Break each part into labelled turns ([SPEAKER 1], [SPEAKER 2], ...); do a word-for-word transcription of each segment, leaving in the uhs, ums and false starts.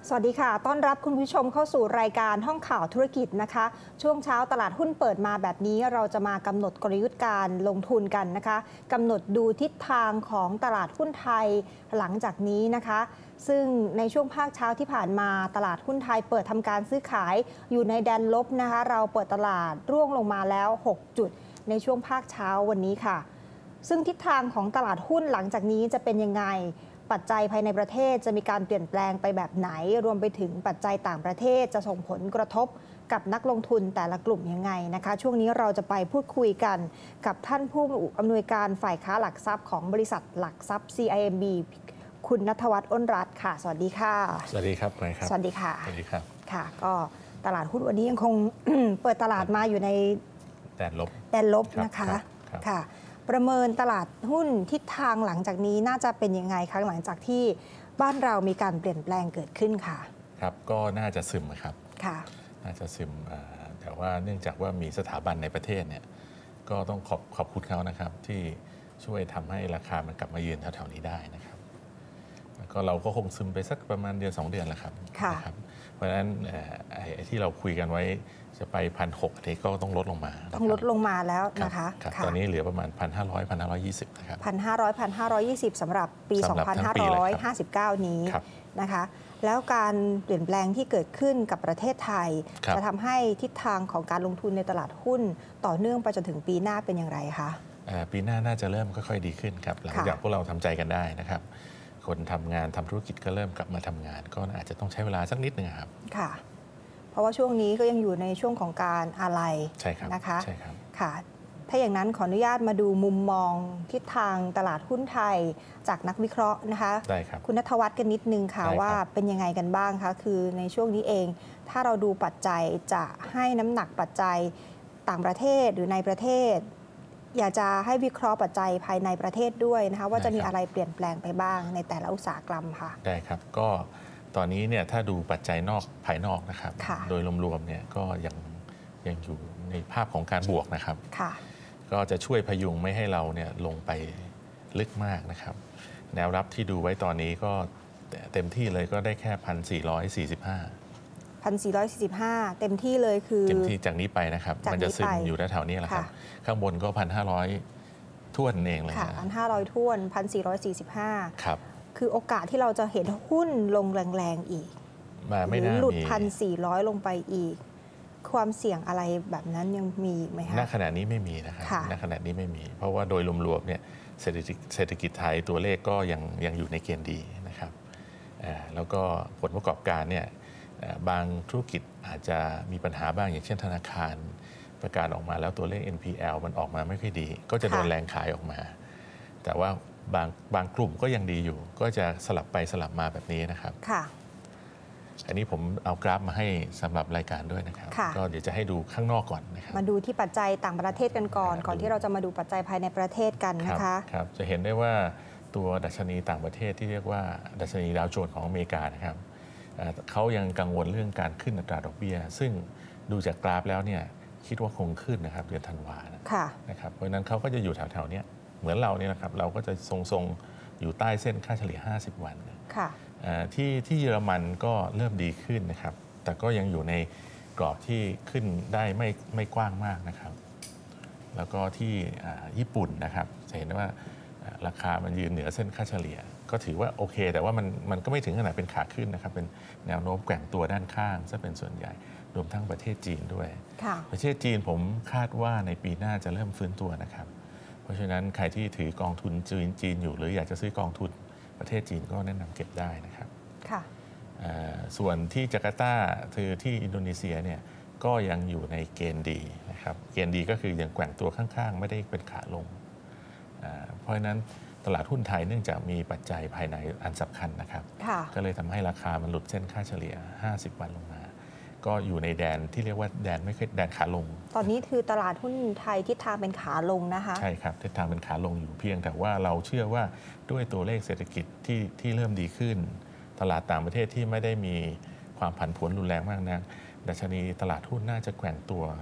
[SPEAKER 1] สวัสดีค่ะต้อนรับคุณผู้ชมเข้าสู่รายการห้องข่าวธุรกิจนะคะช่วงเช้าตลาดหุ้นเปิดมาแบบนี้เราจะมากำหนดกลยุทธ์การลงทุนกันนะคะกำหนดดูทิศทางของตลาดหุ้นไทยหลังจากนี้นะคะซึ่งในช่วงภาคเช้าที่ผ่านมาตลาดหุ้นไทยเปิดทำการซื้อขายอยู่ในแดนลบนะคะเราเปิดตลาดร่วงลงมาแล้วหกจุดในช่วงภาคเช้าวันนี้ค่ะซึ่งทิศทางของตลาดหุ้นหลังจากนี้จะเป็นยังไงปัจจัยภายในประเทศจะมีการเปลี่ยนแปลงไปแบบไหนรวมไปถึงปัจจัยต่างประเทศจะส่งผลกระทบกับนักลงทุนแต่ละกลุ่มยังไงนะคะช่วงนี้เราจะไปพูดคุยกันกับท่านผู้อำนวยการฝ่ายค้าหลักทรัพย์ของบริษัทหลักทรัพย์ ซี ไอ เอ็ม บี คุณณัฐวัฒน์อ้นรัตน์ค่ะสวัสดีค่ะ
[SPEAKER 2] สวัสดีครับนายครับ
[SPEAKER 1] สวัสดีค่ะ
[SPEAKER 2] สวัสดีครับ
[SPEAKER 1] ค่ะก็ตลาดหุ้นวันนี้ยังคง เปิดตลาดมาอยู่ใน
[SPEAKER 2] แดนลบ
[SPEAKER 1] แดนลบนะคะค่ะประเมินตลาดหุ้นทิศทางหลังจากนี้น่าจะเป็นยังไงคะหลังจากที่บ้านเรามีการเปลี่ยนแปลงเกิดขึ้นค่ะ
[SPEAKER 2] ครับก็น่าจะซึมครับ
[SPEAKER 1] ค่ะ
[SPEAKER 2] น่าจะซึมแต่ว่าเนื่องจากว่ามีสถาบันในประเทศเนี่ยก็ต้องขอบขอบคุณเขานะครับที่ช่วยทำให้ราคามันกลับมายืนแถวๆนี้ได้นะครับก็เราก็คงซึมไปสักประมาณเดือนสองเดือนแหละครับนะครับเพราะฉะนั้นไอ้ที่เราคุยกันไว้จะไปพันหกทีก็ต้องลดลงมา
[SPEAKER 1] ต้องลดลงมาแล้วนะคะ
[SPEAKER 2] ตอนนี้เหลือประมาณพันห้าร้อยพันห้าร้อยยี่สิบนะครับ
[SPEAKER 1] พันห้าร้อยพันห้าร้อยยี่สิบสำหรับปีสองพันห้าร้อยห้าสิบเก้านี้นะคะแล้วการเปลี่ยนแปลงที่เกิดขึ้นกับประเทศไทยจะทำให้ทิศทางของการลงทุนในตลาดหุ้นต่อเนื่องไปจนถึงปีหน้าเป็นอย่างไรคะ
[SPEAKER 2] ปีหน้าน่าจะเริ่มค่อยๆดีขึ้นครับหลังจากพวกเราทำใจกันได้นะครับคนทำงานทำธุรกิจก็เริ่มกลับมาทำงานก็อาจจะต้องใช้เวลาสักนิดนึงครับ
[SPEAKER 1] ค่ะเพราะว่าช่วงนี้ก็ยังอยู่ในช่วงของการอะไรนะคะ
[SPEAKER 2] ใช่ครับ
[SPEAKER 1] ค่ะถ้าอย่างนั้นขออนุญาตมาดูมุมมองทิศทางตลาดหุ้นไทยจากนักวิเคราะห์นะคะ
[SPEAKER 2] ได้ครับ
[SPEAKER 1] คุณณัฐวัฒน์กันนิดนึงค่ะว่าเป็นยังไงกันบ้างคะคือในช่วงนี้เองถ้าเราดูปัจจัยจะให้น้ำหนักปัจจัยต่างประเทศหรือในประเทศอยากจะให้วิเคราะห์ปัจจัยภายในประเทศด้วยนะคะว่าจะมีอะไรเปลี่ยนแปลงไปบ้างในแต่ละอุตสาหกรรมค่ะ
[SPEAKER 2] ได้ครับก็ตอนนี้เนี่ยถ้าดูปัจจัยนอกภายนอกนะครับโดยรวมๆเนี่ยก็ยังยังอยู่ในภาพของการบวกนะครับก็จะช่วยพยุงไม่ให้เราเนี่ยลงไปลึกมากนะครับแนวรับที่ดูไว้ตอนนี้ก็เต็มที่เลยก็ได้แค่ หนึ่งพันสี่ร้อยสี่สิบห้า
[SPEAKER 1] หนึ่งพันสี่ร้อยสี่สิบห้า เต็มที่เลยคือ
[SPEAKER 2] เต็มที่จากนี้ไปนะครับมันจะซึมอยู่แถวๆนี้แหละครับข้างบนก็ หนึ่งพันห้าร้อย ท้วนเองเลย
[SPEAKER 1] ค่ะ หนึ่งพันห้าร้อย ท้วน หนึ่งพันสี่ร้อยสี่สิบห้า
[SPEAKER 2] ครับ
[SPEAKER 1] คือโอกาสที่เราจะเห็นหุ้นลงแรงๆอีกหรือหลุด หนึ่งพันสี่ร้อย ลงไปอีกความเสี่ยงอะไรแบบนั้นยังมีไหมคะ
[SPEAKER 2] ณขณะนี้ไม่มีนะครับณขณะนี้ไม่มีเพราะว่าโดยรวมๆเนี่ยเศรษฐกิจเศรษฐกิจไทยตัวเลขก็ยังยังอยู่ในเกณฑ์ดีนะครับแล้วก็ผลประกอบการเนี่ยบางธุรกิจอาจจะมีปัญหาบ้างอย่างเช่นธนาคารประกาศออกมาแล้วตัวเลข เอ็น พี แอล มันออกมาไม่ค่อยดีก็จะโดนแรงขายออกมาแต่ว่าบางบางกลุ่มก็ยังดีอยู่ก็จะสลับไปสลับมาแบบนี้นะครับ
[SPEAKER 1] ค่ะ
[SPEAKER 2] อันนี้ผมเอากราฟมาให้สำหรับรายการด้วยนะครับก็เดี๋ยวจะให้ดูข้างนอกก่อนนะครับ
[SPEAKER 1] มาดูที่ปัจจัยต่างประเทศกันก่อนก่อนที่เราจะมาดูปัจจัยภายในประเทศกันนะคะ
[SPEAKER 2] ครับจะเห็นได้ว่าตัวดัชนีต่างประเทศที่เรียกว่าดัชนีดาวโจนส์ของอเมริกานะครับเขายังกังวลเรื่องการขึ้นอัตราดอกเบี้ยซึ่งดูจากกราฟแล้วเนี่ยคิดว่าคงขึ้นนะครับเดือนธันวานะครับเพราะฉะนั้นเขาก็จะอยู่แถวๆนี้เหมือนเราเนี่ยนะครับเราก็จะทรงๆอยู่ใต้เส้นค่าเฉลี่ยห้าสิบวันที่ที่เยอรมันก็เริ่มดีขึ้นนะครับแต่ก็ยังอยู่ในกรอบที่ขึ้นได้ไม่ไม่กว้างมากนะครับแล้วก็ที่ญี่ปุ่นนะครับจะเห็นว่าราคามันยืนเหนือเส้นค่าเฉลี่ยก็ถือว่าโอเคแต่ว่ามันมันก็ไม่ถึงขนาดเป็นขาขึ้นนะครับเป็นแนวโน้มแกว่งตัวด้านข้างซะเป็นส่วนใหญ่รวมทั้งประเทศจีนด้วยประเทศจีนผมคาดว่าในปีหน้าจะเริ่มฟื้นตัวนะครับเพราะฉะนั้นใครที่ถือกองทุนจีนจีนอยู่หรืออยากจะซื้อกองทุนประเทศจีนก็แนะนำเก็บได้นะครับ
[SPEAKER 1] ค่ะ
[SPEAKER 2] ส่วนที่จาการ์ตาคือที่อินโดนีเซียเนี่ยก็ยังอยู่ในเกณฑ์ดีนะครับเกณฑ์ดีก็คือยังแกว่งตัวข้างๆไม่ได้เป็นขาลงเพราะฉะนั้นตลาดหุ้นไทยเนื่องจากมีปัจจัยภายในอันสำคัญนะครับก็เลยทำให้ราคามันหลุดเส้นค่าเฉลี่ยห้าสิบวันลงมาก็อยู่ในแดนที่เรียกว่าแดนไม่เคยแดนขาลง
[SPEAKER 1] ตอนนี้คือตลาดหุ้นไทยทิศทางเป็นขาลงนะคะ
[SPEAKER 2] ใช่ครับทิศทางเป็นขาลงอยู่เพียงแต่ว่าเราเชื่อว่าด้วยตัวเลขเศรษฐกิจที่ที่เริ่มดีขึ้นตลาดต่างประเทศที่ไม่ได้มีความผันผวนรุนแรงมากนักดัชนีตลาดหุ้นน่าจะแกว่งตัว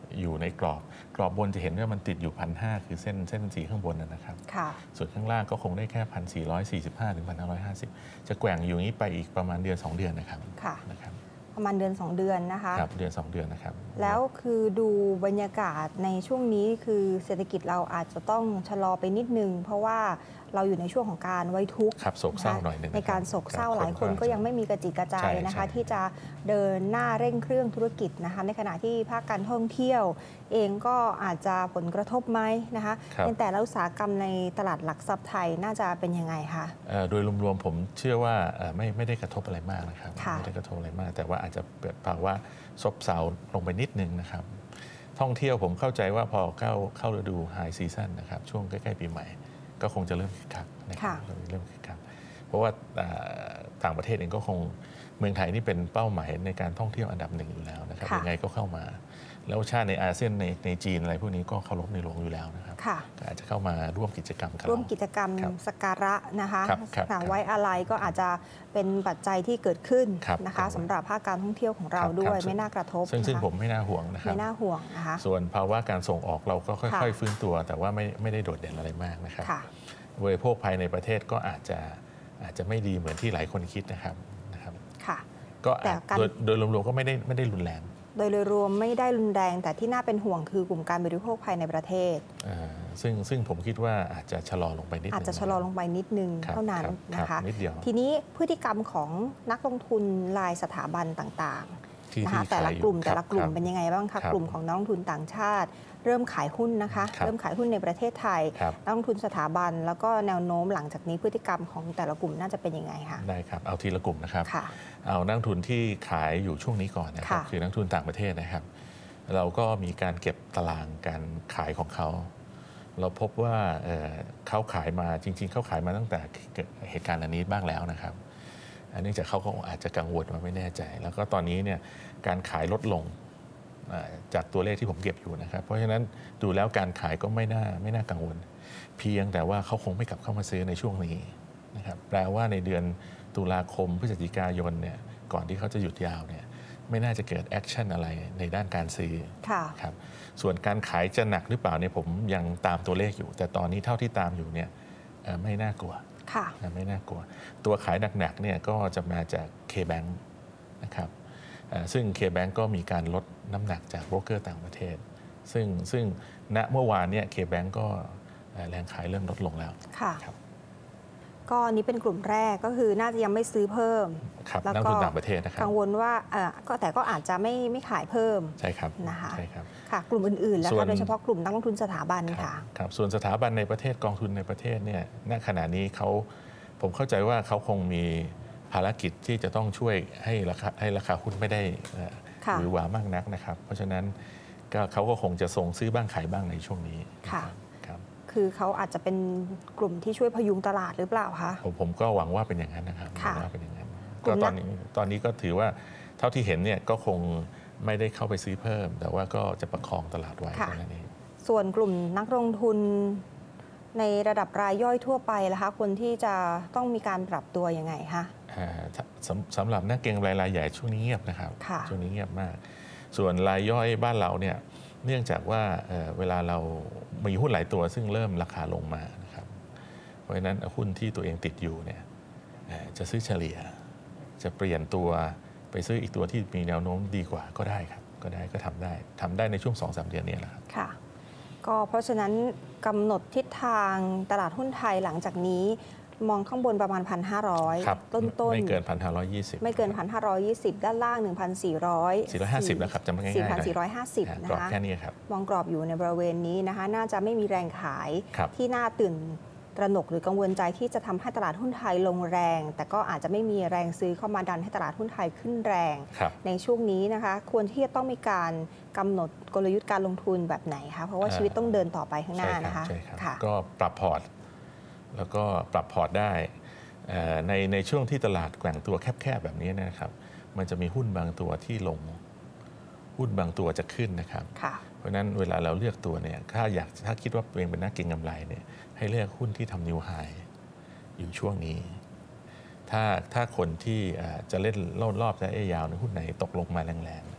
[SPEAKER 2] อยู่ในกรอบกรอบบนจะเห็นว่ามันติดอยู่พันห้าคือเส้นเส้นสีข้างบนนะครับส่วนข้างล่างก็คงได้แค่พันสี่ร้อยสี่สิบห้าถึงพันห้าร้อยห้าสิบจะแกว่งอยู่อย่างนี้ไปอีกประมาณเดือนสองเดือนนะครับนะครับ
[SPEAKER 1] ประมาณเดือนสองเดือนนะคะ
[SPEAKER 2] ครับเดือนสองเดือนนะครับ
[SPEAKER 1] แล้วคือดูบรรยากาศในช่วงนี้คือเศรษฐกิจเราอาจจะต้องชะลอไปนิดนึงเพราะว่าเราอยู่ในช่วงของการไว้ทุกข์
[SPEAKER 2] โศกเศร้าหน่อยนึง
[SPEAKER 1] ในการโศกเศร้าหลายคนก็ยังไม่มีกระจิกกระใจนะคะที่จะเดินหน้าเร่งเครื่องธุรกิจนะคะในขณะที่ภาคการท่องเที่ยวเองก็อาจจะผลกระทบไหมนะคะในแต่ละอุตสาหกรรมในตลาดหลักทรัพย์ไทยน่าจะเป็นยังไงคะ
[SPEAKER 2] โดยรวมๆผมเชื่อว่าไม่ไม่ได้กระทบอะไรมากนะครับไม่ได้กระทบอะไรมากแต่ว่าอาจจะเกิดภาวะซบเซาลงไปนิดนึงนะครับท่องเที่ยวผมเข้าใจว่าพอเข้าเข้าฤดูไฮซีซั่นนะครับช่วงใกล้ๆปีใหม่ก็คงจะเริ่มคึกคักนะครับเริ่มคึกคักเพราะว่าต่างประเทศเองก็คงเมืองไทยนี่เป็นเป้าหมายในการท่องเที่ยวอันดับหนึ่งอยู่แล้วนะครับยังไงก็เข้ามาแล้วชาติในอาเซียนในในจีนอะไรพวกนี้ก็เคารพในหลวงอยู่แล้วนะครับอาจจะเข้ามาร่วมกิจกรรมกัน
[SPEAKER 1] ร่วมกิจกรรมสักการะนะคะไว้อะไรก็อาจจะเป็นปัจจัยที่เกิดขึ้นนะคะสำหรับภาคการท่องเที่ยวของเราด้วยไม่น่ากระทบ
[SPEAKER 2] ซึ่งซึ่งผมไม่น่าห่วงนะครับ
[SPEAKER 1] ไม่น่าห่วงนะคะ
[SPEAKER 2] ส่วนภาวะการส่งออกเราก็ค่อยๆฟื้นตัวแต่ว่าไม่ไม่ได้โดดเด่นอะไรมากนะครับบริโภคภายในประเทศก็อาจจะอาจจะไม่ดีเหมือนที่หลายคนคิดนะครับนะครับก็โดยรวมๆก็ไม่ได้ไม่ได้รุนแรง
[SPEAKER 1] โดยโดยรวมไม่ได้รุนแรงแต่ที่น่าเป็นห่วงคือกลุ่มการบริโภคภายในประเทศ
[SPEAKER 2] ซึ่งซึ่งผมคิดว่าอาจจะชะลอลงไปนิดนึง
[SPEAKER 1] อาจจะชะลอลงไปนิดนึงเท่านั้นนะคะ
[SPEAKER 2] นิดเดียว
[SPEAKER 1] ทีนี้พฤติกรรมของนักลงทุนรายสถาบันต่างๆนะคะแต่ละกลุ่มแต่ละกลุ่มเป็นยังไงบ้างคะกลุ่มของนักลงทุนต่างชาติเริ่มขายหุ้นนะคะเริ่มขายหุ้นในประเทศไทยนักลงทุนสถาบันแล้วก็แนวโน้มหลังจากนี้พฤติกรรมของแต่ละกลุ่มน่าจะเป็นยังไงคะ
[SPEAKER 2] ได้ครับเอาทีละกลุ่มนะครับเอานักลงทุนที่ขายอยู่ช่วงนี้ก่อนนะครับคือนักลงทุนต่างประเทศนะครับเราก็มีการเก็บตารางการขายของเขาเราพบว่า เ, เขาขายมาจริงๆเขาขายมาตั้งแต่เหตุการณ์อันนี้บ้างแล้วนะครับอันนี้จากเขาก็อาจจะกังวลมาไม่แน่ใจแล้วก็ตอนนี้เนี่ยการขายลดลงจากตัวเลขที่ผมเก็บอยู่นะครับเพราะฉะนั้นดูแล้วการขายก็ไม่น่าไม่น่ากังวลเพียงแต่ว่าเขาคงไม่กลับเข้ามาซื้อในช่วงนี้นะครับแปลว่าในเดือนตุลาคมพฤศจิกายนเนี่ยก่อนที่เขาจะหยุดยาวเนี่ยไม่น่าจะเกิดแอคชั่นอะไรในด้านการซื้อครับส่วนการขายจะหนักหรือเปล่าเนี่ยผมยังตามตัวเลขอยู่แต่ตอนนี้เท่าที่ตามอยู่เนี่ยไม่น่ากลัวไม่น่ากลัวตัวขายหนักๆเนี่ยก็จะมาจาก K-Bank นะครับซึ่ง K-Bank ก็มีการลดน้ำหนักจากโบรกเกอร์ต่างประเทศซึ่งซึ่งณเมื่อวานเนี่ย K-Bank ก็แรงขายเริ่มลดลงแล้ว
[SPEAKER 1] ครับก็นี้เป็นกลุ่มแรกก็คือน่าจะยังไม่ซื้อเพิ่ม
[SPEAKER 2] แล้วก็ต่างประเทศนะครับ
[SPEAKER 1] กังวลว่าก็แต่ก็อาจจะไม่ไม่ขายเพิ่ม
[SPEAKER 2] ใช่ครับ
[SPEAKER 1] นะคะ
[SPEAKER 2] ใช่ครับ
[SPEAKER 1] ค่ะกลุ่มอื่นๆแล้วค่ะโดยเฉพาะกลุ่มนักลงทุนสถาบันค่ะ
[SPEAKER 2] ครับส่วนสถาบันในประเทศกองทุนในประเทศเนี่ยณขณะนี้เขาผมเข้าใจว่าเขาคงมีภารกิจที่จะต้องช่วยให้ราคาให้ราคาหุ้นไม่ได้หรือหวามากนักนะครับเพราะฉะนั้นก็เขาก็คงจะส่งซื้อบ้างขายบ้างในช่วงนี้
[SPEAKER 1] ค่ะคือเขาอาจจะเป็นกลุ่มที่ช่วยพยุงตลาดหรือเปล่าคะ
[SPEAKER 2] ผมผมก็หวังว่าเป็นอย่างนั้นนะครับหวังว่าเป็นอย่างนั้นก็ตอนนี้ตอนนี้ก็ถือว่าเท่าที่เห็นเนี่ยก็คงไม่ได้เข้าไปซื้อเพิ่มแต่ว่าก็จะประคองตลาดไว้เท่านั้นเอง
[SPEAKER 1] ส่วนกลุ่มนักลงทุนในระดับรายย่อยทั่วไปล่ะคะคนที่จะต้องมีการปรับตัวยังไงคะ
[SPEAKER 2] สำสำหรับนักเก็งกำไรรายใหญ่ช่วงนี้เงียบนะครับช่วงนี้เงียบมากส่วนรายย่อยบ้านเราเนี่ยเนื่องจากว่า เ, เวลาเรามีหุ้นหลายตัวซึ่งเริ่มราคาลงมานะครับเพราะฉะนั้นหุ้นที่ตัวเองติดอยู่เนี่ยจะซื้อเฉลี่ยจะเปลี่ยนตัวไปซื้ออีกตัวที่มีแนวโน้มดีกว่าก็ได้ครับก็ได้ก็ทำได้ทำได้ในช่วง สองถึงสาม เดือนนี้แหละครับ
[SPEAKER 1] ค่ะก็เพราะฉะนั้นกำหนดทิศทางตลาดหุ้นไทยหลังจากนี้มองข้างบนประมาณ หนึ่งพันห้าร้อย ต้นๆ
[SPEAKER 2] ไม่เกิน หนึ่งพันห้าร้อยยี่สิบ
[SPEAKER 1] ไม่เกิน หนึ่งพันห้าร้อยยี่สิบ ด้านล่าง หนึ่งพันสี่ร้อย
[SPEAKER 2] สี่ร้อยห้าสิบแล้วครับจำง่ายๆ
[SPEAKER 1] สี่พันสี่ร้อยห้าสิบ นะคะ
[SPEAKER 2] แค่นี้ครับ
[SPEAKER 1] มองกรอบอยู่ในบริเวณนี้นะคะน่าจะไม่มีแรงขายที่น่าตื่นตระหนกหรือกังวลใจที่จะทำให้ตลาดหุ้นไทยลงแรงแต่ก็อาจจะไม่มีแรงซื้อเข้ามาดันให้ตลาดหุ้นไทยขึ้นแรงในช่วงนี้นะคะควรที่จะต้องมีการกำหนดกลยุทธ์การลงทุนแบบไหนคะเพราะว่าชีวิตต้องเดินต่อไปข้างหน้านะคะ
[SPEAKER 2] ก็ปรับพอร์ตแล้วก็ปรับพอร์ตได้ในในช่วงที่ตลาดแกว่งตัวแคบๆแบบนี้นะครับมันจะมีหุ้นบางตัวที่ลงหุ้นบางตัวจะขึ้นนะครับเพราะฉะนั้นเวลาเราเลือกตัวเนี่ยถ้าอยากถ้าคิดว่าตัวเองเป็นนักเก็งกำไรเนี่ยให้เลือกหุ้นที่ทำนิวไฮอยู่ช่วงนี้ถ้าถ้าคนที่จะเล่นรอบรอบระยะยาวในหุ้นไหนตกลงมาแรงๆ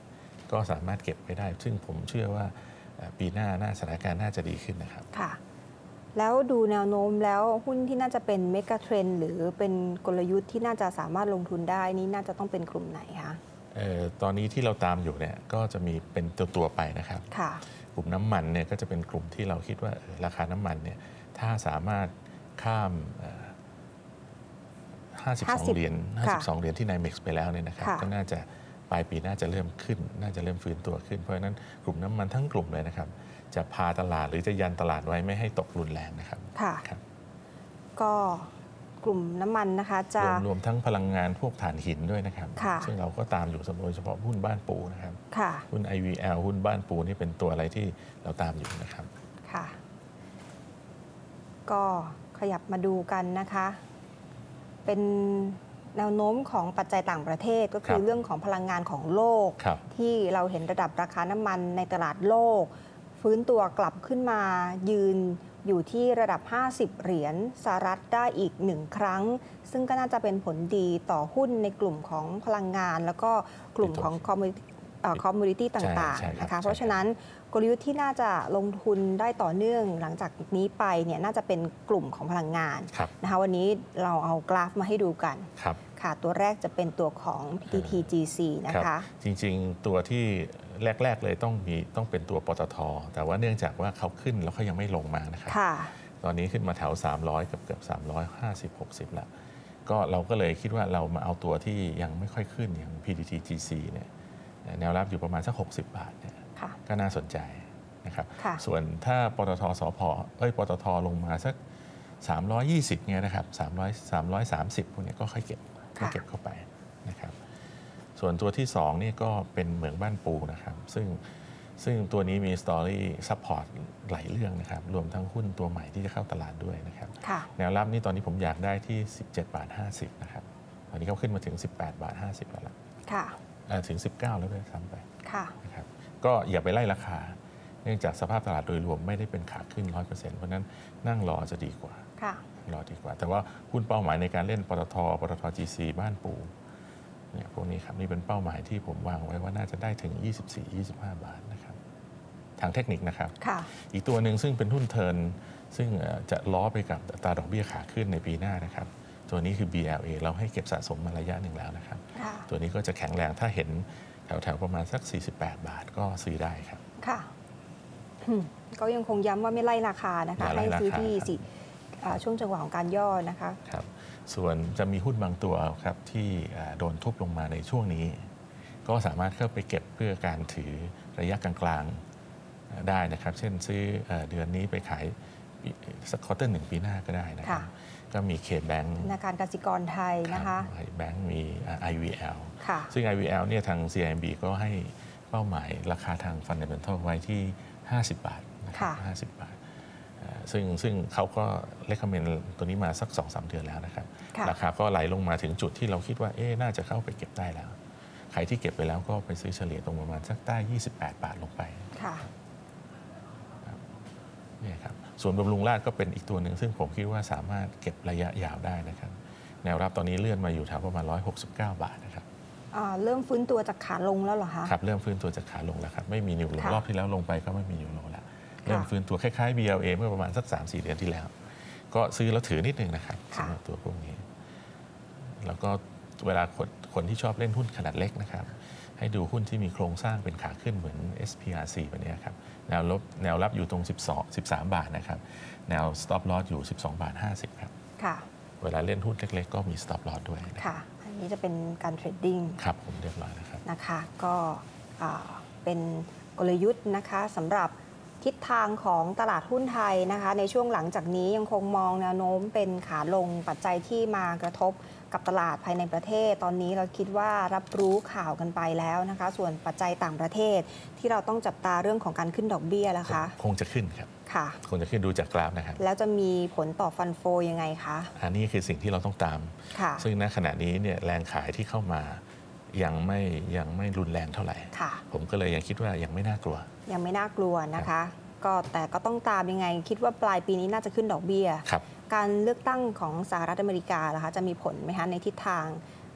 [SPEAKER 2] ก็สามารถเก็บไปได้ ซึ่งผมเชื่อว่าปีหน้าน่าสถานการณ์น่าจะดีขึ้นนะครับ
[SPEAKER 1] ค่ะแล้วดูแนวโน้มแล้วหุ้นที่น่าจะเป็นเมกะเทรนด์หรือเป็นกลยุทธ์ที่น่าจะสามารถลงทุนได้นี่น่าจะต้องเป็นกลุ่มไหนคะ
[SPEAKER 2] เอ่อตอนนี้ที่เราตามอยู่เนี่ยก็จะมีเป็นตัวตัวไปนะครับ
[SPEAKER 1] ค่ะ
[SPEAKER 2] กลุ่มน้ำมันเนี่ยก็จะเป็นกลุ่มที่เราคิดว่าราคาน้ำมันเนี่ยถ้าสามารถข้ามห้าสิบสองเหรียญห้าสิบสองเหรียญที่ไนเม็กซ์ไปแล้วเนี่ยนะครับก็น่าจะปลายปีน่าจะเริ่มขึ้นน่าจะเริ่มฟื้นตัวขึ้นเพราะฉะนั้นกลุ่มน้ำมันทั้งกลุ่มเลยนะครับจะพาตลาดหรือจะยันตลาดไว้ไม่ให้ตกรุนแรงนะครับ
[SPEAKER 1] ค่ะก็กลุ่มน้ำมันนะคะจะ
[SPEAKER 2] รวมรวมทั้งพลังงานพวกถ่านหินด้วยนะครับซึ่งเราก็ตามอยู่โดยเฉพาะหุ้นบ้านปูนะครับหุ้น ไอ วี แอล หุ้นบ้านปูนี่เป็นตัวอะไรที่เราตามอยู่นะครับ
[SPEAKER 1] ค่ะก็ขยับมาดูกันนะคะเป็นแนวโน้มของปัจจัยต่างประเทศก็คือเรื่องของพลังงานของโลกที่เราเห็นระดับราคาน้ำมันในตลาดโลกฟื้นตัวกลับขึ้นมายืนอยู่ที่ระดับห้าสิบเหรียญสหรัฐได้อีกหนึ่งครั้งซึ่งก็น่าจะเป็นผลดีต่อหุ้นในกลุ่มของพลังงานแล้วก็กลุ่มของคอมมูนิตี้ต่างๆนะคะเพราะฉะนั้นกลยุทธ์ที่น่าจะลงทุนได้ต่อเนื่องหลังจากนี้ไปเนี่ยน่าจะเป็นกลุ่มของพลังงานนะคะวันนี้เราเอากราฟมาให้ดูกันค่ะตัวแรกจะเป็นตัวของ พี ที ที จี ซี นะคะ
[SPEAKER 2] จริงๆตัวที่แรกๆเลยต้องมีต้องเป็นตัวปตท.แต่ว่าเนื่องจากว่าเขาขึ้นแล้วเขายังไม่ลงมานะครับตอนนี้ขึ้นมาแถวสามร้อยเกือบเกือบสามร้อยห้าสิบ หกสิบแล้วก็เราก็เลยคิดว่าเรามาเอาตัวที่ยังไม่ค่อยขึ้นอย่าง พี ที ที จี ซี เนี่ยแนวรับอยู่ประมาณสักหกสิบบาทเนี่ยก็น่าสนใจนะครับส่วนถ้าปตท.สผ.เอ้ยปตท.ลงมาสักสามร้อยยี่สิบเนี่ยนะครับสามร้อย สามร้อยสามสิบพวกนี้ก็ค่อยเก็บค่อยเก็บเข้าไปนะครับส่วนตัวที่สองนี่ก็เป็นเหมืองบ้านปูนะครับซึ่งซึ่งตัวนี้มีสตอรี่ซัพพอร์ตหลายเรื่องนะครับรวมทั้งหุ้นตัวใหม่ที่จะเข้าตลาดด้วยนะครับแนวรับนี่ตอนนี้ผมอยากได้ที่สิบเจ็ดบาทห้าสิบนะครับตอนนี้เขาขึ้นมาถึงสิบแปดบาทห้าสิบแล้วล่ะถึงสิบเก้าแล้วด้วยซ้ำไปนะครับก็อย่าไปไล่ราคาเนื่องจากสภาพตลาดโดยรวมไม่ได้เป็นขาขึ้น ร้อยเปอร์เซ็นต์ เพราะนั้นนั่งรอจะดีกว่ารอดีกว่าแต่ว่าหุ้นเป้าหมายในการเล่นปตทปตท จี ซี บ้านปูเนี่ยพวกนี้ครับนี่เป็นเป้าหมายที่ผมวางไว้ว่าน่าจะได้ถึง ยี่สิบสี่ ยี่สิบห้า บาทนะครับทางเทคนิคนะครับอีกตัวหนึ่งซึ่งเป็นหุ้นเทิร์นซึ่งจะล้อไปกับอัตราดอกเบี้ยขาขึ้นในปีหน้านะครับตัวนี้คือ บี แอล เอ เราให้เก็บสะสมมาระยะหนึ่งแล้วนะครับตัวนี้ก็จะแข็งแรงถ้าเห็นแถวๆประมาณสักสี่สิบแปดบาทก็ซื้อได้ครับ
[SPEAKER 1] ค่ะก็ยังคงย้ำว่าไม่ไล่ราคานะคะให้ซื้อที่ช่วงจังหวะของการย่อนะคะ
[SPEAKER 2] ครับส่วนจะมีหุ้นบางตัวครับที่โดนทุบลงมาในช่วงนี้ก็สามารถเข้าไปเก็บเพื่อการถือระยะกลางๆได้นะครับเช่นซื้อเดือนนี้ไปขายสักควอเตอร์หนึ่งปีหน้าก็ได้นะครับก็มีเคแบงก์
[SPEAKER 1] ธนาคารกสิกรไทยนะคะ
[SPEAKER 2] แบงก์มี ไอ วี แอล ซึ่ง ไอ วี แอล เนี่ยทาง ซี ไอ เอ็ม บี ก็ให้เป้าหมายราคาทาง Fundamental ไว้ที่ห้าสิบบาทนะครับห้าสิบบาทซึ่งซึ่งเขาก็เลคคอมเมนต์ตัวนี้มาสัก สองถึงสาม เดือนแล้วนะครับราคาก็ไหลลงมาถึงจุดที่เราคิดว่าเอ๊ะน่าจะเข้าไปเก็บได้แล้วใครที่เก็บไปแล้วก็ไปซื้อเฉลี่ยตรงประมาณสักใต้ยี่สิบแปดบาทลงไปนี่ครับส่วนบำรุงราษฎร์ก็เป็นอีกตัวหนึ่งซึ่งผมคิดว่าสามารถเก็บระยะยาวได้นะครับแนวรับตอนนี้เลื่อนมาอยู่แถวประมาณหนึ่งร้อยหกสิบเก้าบาทนะครับ
[SPEAKER 1] เริ่มฟื้นตัวจากขาลงแล้วเหรอคะ
[SPEAKER 2] ครับเริ่มฟื้นตัวจากขาลงแล้วครับไม่มีนิวโลรอบที่แล้วลงไปก็ไม่มีนิวโลแล้วเริ่มฟื้นตัวคล้ายๆ บี แอล เอ เมื่อประมาณสัก สามถึงสี่ เดือนที่แล้วก็ซื้อแล้วถือนิดนึงนะครับสำหรับตัวพวกนี้แล้วก็เวลาคนคนที่ชอบเล่นหุ้นขนาดเล็กนะครับให้ดูหุ้นที่มีโครงสร้างเป็นขาขึ้นเหมือน เอส พี อาร์ ซี แบบนี้ครับแนวรับแนวรับอยู่ตรงสิบสอง สิบสามบาทนะครับแนว stop loss อยู่สิบสองบาทห้าสิบครับเวลาเล่นหุ้นเล็กๆก็มี stop loss ด้วย
[SPEAKER 1] ค่ะอันนี้จะเป็นการเทรดดิ้ง
[SPEAKER 2] ครับผมเรียบร้อยนะครับ
[SPEAKER 1] นะคะก็เป็นกลยุทธ์นะคะสำหรับทิศทางของตลาดหุ้นไทยนะคะในช่วงหลังจากนี้ยังคงมองแนวโน้มเป็นขาลงปัจจัยที่มากระทบกับตลาดภายในประเทศตอนนี้เราคิดว่ารับรู้ข่าวกันไปแล้วนะคะส่วนปัจจัยต่างประเทศที่เราต้องจับตาเรื่องของการขึ้นดอกเบี้ยแล้วคะ
[SPEAKER 2] คงจะขึ้นครับ
[SPEAKER 1] ค่ะ
[SPEAKER 2] คงจะขึ้นดูจากกราฟนะครับ
[SPEAKER 1] แล้วจะมีผลต่อฟันโฟยังไงคะ
[SPEAKER 2] อันนี้คือสิ่งที่เราต้องตามซึ่งณขณะนี้เนี่ยแรงขายที่เข้ามายังไม่ยังไม่รุนแรงเท่าไหร่ผมก็เลยยังคิดว่ายังไม่น่ากลัว
[SPEAKER 1] ยังไม่น่ากลัวนะคะก็แต่ก็ต้องตามยังไงคิดว่าปลายปีนี้น่าจะขึ้นดอกเบี้ยการเลือกตั้งของสหรัฐอเมริกาล่ะคะจะมีผลไหมคะในทิศทาง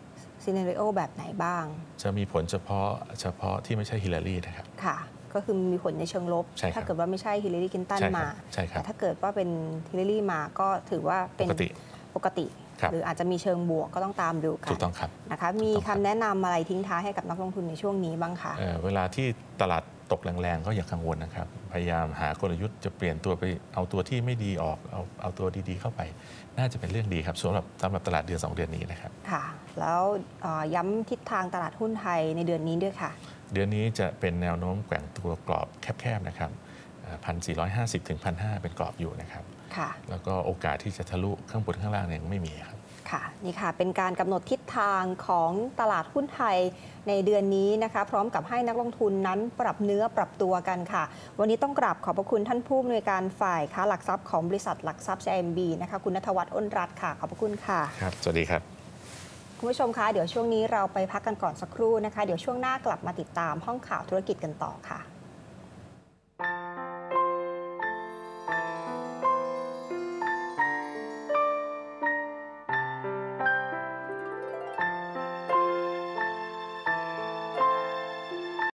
[SPEAKER 1] ซีเนริโอแบบไหนบ้าง
[SPEAKER 2] จะมีผลเฉพาะเฉพาะที่ไม่ใช่ฮิลลารีนะครับ
[SPEAKER 1] ค่ะก็คือมีผลในเชิงลบถ้าเกิดว่าไม่ใช่ฮิลลารีคลินตันมาแต่ถ้าเกิดว่าเป็นฮิลลารีมาก็ถือว่าเป็นปกติปกติหรืออาจจะมีเชิงบวกก็ต้องตามดูกัน
[SPEAKER 2] ถูกต้องครับ
[SPEAKER 1] นะคะมีคำแนะนำอะไรทิ้งท้ายให้กับนักลงทุนในช่วงนี้บ้างคะ
[SPEAKER 2] เ, เวลาที่ตลาดตกแรงๆก็อย่ากังวลนะครับพยายามหากลยุทธ์จะเปลี่ยนตัวไปเอาตัวที่ไม่ดีออกเอาเอาตัวดีๆเข้าไปน่าจะเป็นเรื่องดีครับสำหรับสำหรับตลาดเดือนสองเดือนนี้นะครับ
[SPEAKER 1] ค่ะแล้วย้ำทิศทางตลาดหุ้นไทยในเดือนนี้ด้วยค่ะ
[SPEAKER 2] เดือนนี้จะเป็นแนวโน้มแกว่งตัวกรอบแคบๆนะครับหนึ่งพันสี่ร้อยห้าสิบถึง หนึ่งพันห้าร้อย เป็นกรอบอยู่นะครับ
[SPEAKER 1] ค่ะ
[SPEAKER 2] แล้วก็โอกาสที่จะทะลุข้างบนข้างล่างเนี่ยยังไม่มีครับ
[SPEAKER 1] ค่ะนี่ค่ะเป็นการกำหนดทิศทางของตลาดหุ้นไทยในเดือนนี้นะคะพร้อมกับให้นักลงทุนนั้นปรับเนื้อปรับตัวกันค่ะวันนี้ต้องกราบขอบพระคุณท่านผู้อำนวยการฝ่ายค้าหลักทรัพย์ของบริษัทหลักทรัพย์ ซี ไอ เอ็ม บี นะคะคุณณัฐวัฒน์ อ้นรัตน์ค่ะขอบพระคุณค่ะ
[SPEAKER 2] ครับสวัสดีครับ
[SPEAKER 1] คุณผู้ชมคะเดี๋ยวช่วงนี้เราไปพักกันก่อนสักครู่นะคะเดี๋ยวช่วงหน้ากลับมาติดตามห้องข่าวธุรกิจกันต่อค่ะ